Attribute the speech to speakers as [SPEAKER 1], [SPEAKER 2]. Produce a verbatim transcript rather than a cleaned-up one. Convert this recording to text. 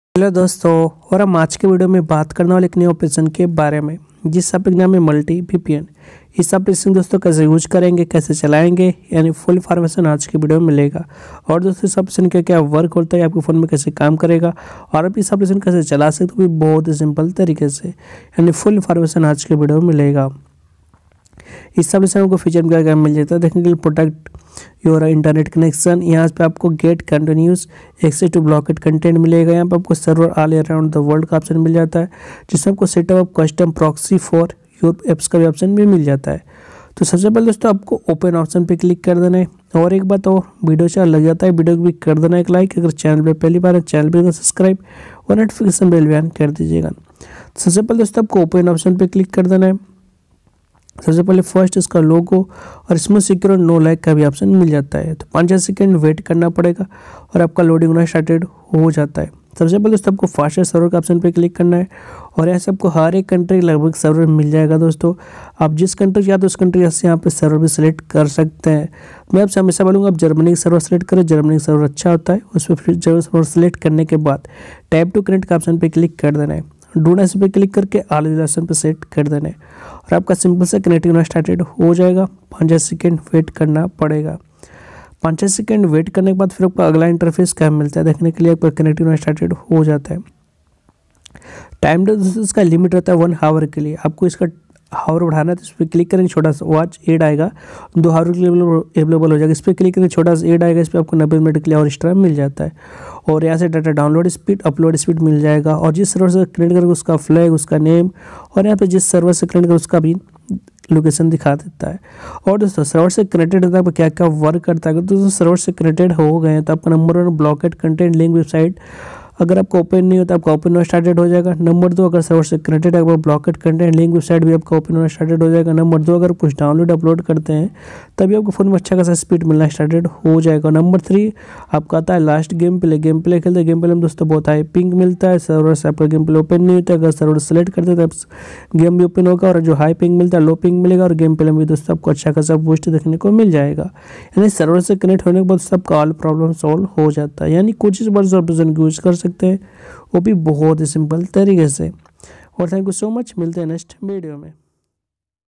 [SPEAKER 1] Hello दोस्तों, और हम आज के वीडियो में बात करने वाले एक नए ऑपरेशन के बारे में जिस एप्लीकेशन नाम है मल्टी वीपीएन। इस एप्लीकेशन दोस्तों कैसे यूज करेंगे, कैसे चलाएंगे, यानी फुल इन्फॉर्मेशन आज के वीडियो में मिलेगा। और दोस्तों इस एप्लीकेशन क्या क्या वर्क होता है, आपके फ़ोन में कैसे काम करेगा और आप इस एप्लीकेशन कैसे चला सकते हो भी बहुत ही सिंपल तरीके से, यानी फुल इन्फॉर्मेशन आज के वीडियो में मिलेगा। इस एप्लीकेशन को फीचर में क्या क्या मिल जाता है देखने के लिए, प्रोटेक्ट योर इंटरनेट कनेक्शन। यहाँ पे आपको get continuous access to blocked content मिलेगा। यहाँ पे आपको server all around the world का ऑप्शन मिल जाता है, जिसमें आपको setup custom proxy for your apps का भी ऑप्शन भी मिल जाता है। तो सबसे पहले दोस्तों आपको ओपन ऑप्शन पे क्लिक कर देना है। और एक बात और, वीडियो अच्छा लग जाता है वीडियो को भी कर देना एक लाइक। अगर चैनल पे पहली बार है चैनल पे सब्सक्राइब और नोटिफिकेशन बेल भी ऑन कर दीजिएगा। सबसे पहले दोस्तों आपको ओपन ऑप्शन पे क्लिक कर देना है। सबसे पहले फर्स्ट इसका लोगो और इसमें सिक्योर नो लाइक का भी ऑप्शन मिल जाता है। तो पाँच छः सेकेंड वेट करना पड़ेगा और आपका लोडिंग होना स्टार्टेड हो जाता है। सबसे पहले दोस्तों आपको फास्टेस्ट सर्वर का ऑप्शन पे क्लिक करना है और ऐसे आपको हर एक कंट्री लगभग सर्वर मिल जाएगा। दोस्तों आप जिस कंट्री चाहते हो उस कंट्री से यहाँ पे सर्वर भी सिलेक्ट कर सकते हैं। मैं आपसे हमेशा बोलूँगा आप जर्मनी का सर्वर सेलेक्ट करें, जर्मनी का सर्वर अच्छा होता है। उस पर सर्वर सेलेक्ट करने के बाद टैप टू कनेक्ट का ऑप्शन पे क्लिक कर देना है। डोंट ऐसे पे क्लिक करके ऑल ऑप्शन पे सेट कर देना है और आपका सिंपल से कनेक्टिंग होना स्टार्टेड हो जाएगा। पाँच छः सेकेंड वेट करना पड़ेगा। पाँच छः सेकेंड वेट करने के बाद फिर आपका अगला इंटरफेस क्या मिलता है देखने के लिए, आपका कनेक्टिंग होना स्टार्टेड हो जाता है। टाइम इसका लिमिट रहता है वन हावर के लिए। आपको इसका हावर बढ़ाना है तो इस पर क्लिक करेंगे, छोटा सा वॉच एड आएगा, दो हावर के लिए अवेलेबल हो जाएगा। इस पर क्लिक करेंगे, छोटा सा एड आएगा, इस पर आपको नब्बे मिनट के लिए और एक्स्ट्रा मिल जाता है। और यहाँ से data download speed, upload speed मिल जाएगा। और जिस सर्वर से कनेक्ट करेंगे उसका फ्लैग, उसका नेम, और यहाँ पे जिस सर्वर से कनेक्ट करेंगे उसका भी लोकेशन दिखा देता है। और दोस्तों सर्वर से कनेक्टेड होता है क्या क्या वर्क करता है। तो दोस्तों सर्वर से कनेक्टेड हो गए हैं तो आपका number one blocked content link website अगर आपको ओपन नहीं होता आपका ओपन होना स्टार्टेड हो जाएगा। नंबर दो, अगर सर्वर से कनेक्टेड है ब्लॉकेड कंटेंट लिंक वेबसाइट भी आपका ओपन होना स्टार्टेड हो जाएगा। नंबर दो, अगर कुछ डाउनलोड अपलोड करते हैं तभी आपको फ़ोन में अच्छा खासा स्पीड मिलना स्टार्टेड हो जाएगा। नंबर थ्री आपका आता है last game play. Game play खेलते हैं, गेम प्ले में दोस्तों बहुत हाई पिंग मिलता है। सर्वर से आपका गेम प्ले ओपन नहीं होता है, अगर सर्वर सेलेक्ट करते हैं तो गेम भी ओपन होगा और जो हाई पिंग मिलता है लो पिंग मिलेगा और गेम प्ले में दोस्तों आपको अच्छा खासा बूस्ट देखने को मिल जाएगा। यानी सर्वर से कनेक्ट होने के बाद सबका ऑल प्रॉब्लम सॉल्व हो जाता है। यानी कुछ इस बार ऑप्शन यूज कर सकते हैं, वो भी बहुत ही सिंपल तरीके से। और थैंक यू सो मच, मिलते हैं नेक्स्ट वीडियो में।